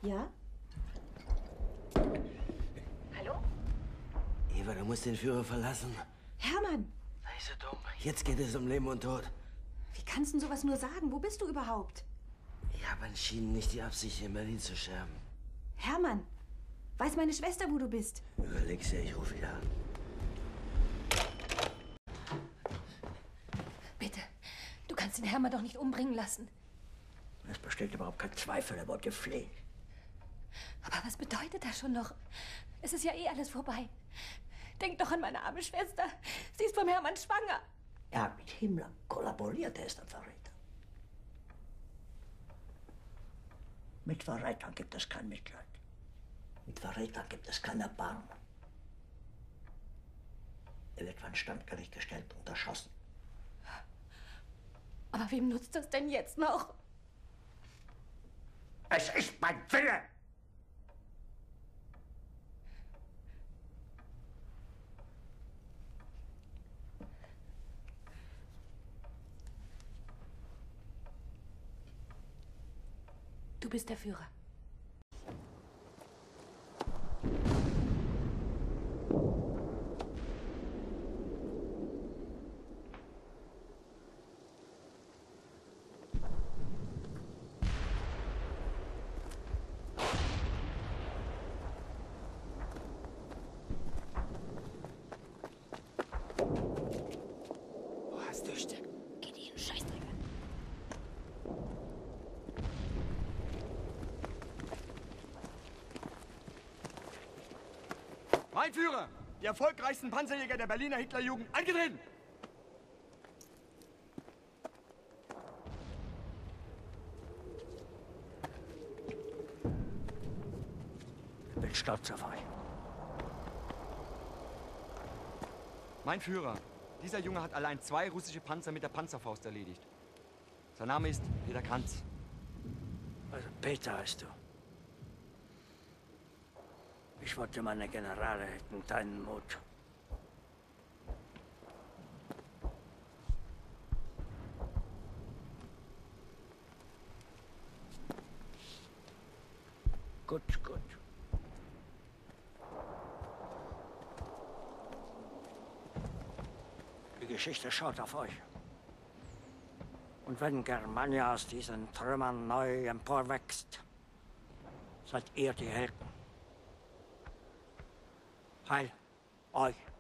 Ja? Hallo? Eva, du musst den Führer verlassen. Hermann! Sei so dumm. Jetzt geht es um Leben und Tod. Wie kannst du sowas nur sagen? Wo bist du überhaupt? Ich habe entschieden, nicht die Absicht, in Berlin zu sterben. Hermann! Weiß meine Schwester, wo du bist? Überleg's dir, ich rufe wieder an. Bitte, du kannst den Hermann doch nicht umbringen lassen. Es besteht überhaupt kein Zweifel, er wollte fliehen. Aber was bedeutet das schon noch? Es ist ja eh alles vorbei. Denk doch an meine arme Schwester. Sie ist vom Hermann schwanger. Er hat mit Himmler kollaboriert, er ist ein Verräter. Mit Verrätern gibt es kein Mitleid. Mit Verrätern gibt es kein Erbarmen. Er wird vor ein Standgericht gestellt und erschossen. Aber wem nutzt das denn jetzt noch? Es ist mein Wille! Du bist der Führer. Wo hast du Stück? Geht ihn Scheißdreck an. Mein Führer, die erfolgreichsten Panzerjäger der Berliner Hitlerjugend, angetreten! Ich bin stolz auf euch. Mein Führer, dieser Junge hat allein 2 russische Panzer mit der Panzerfaust erledigt. Sein Name ist Peter Kranz. Also Peter heißt du. Ich wollte, meine Generale hätten deinen Mut. Gut, gut. Die Geschichte schaut auf euch. Und wenn Germania aus diesen Trümmern neu emporwächst, seid ihr die Helden. Heil euch!